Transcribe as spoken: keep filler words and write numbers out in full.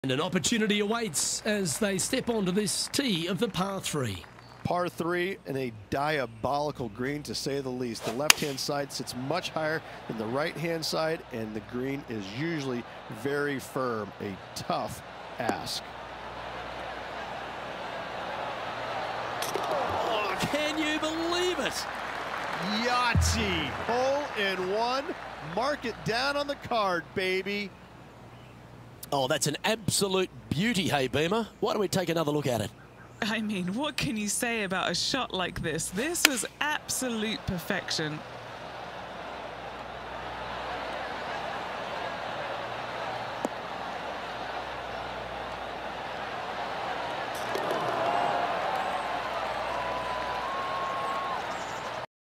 And an opportunity awaits as they step onto this tee of the par three. Par three and a diabolical green, to say the least. The left-hand side sits much higher than the right-hand side, and the green is usually very firm. A tough ask. Oh, can you believe it? Yahtzee, hole in one. Mark it down on the card, baby. Oh, that's an absolute beauty, hey, Beamer. Why don't we take another look at it? I mean, what can you say about a shot like this? This was absolute perfection.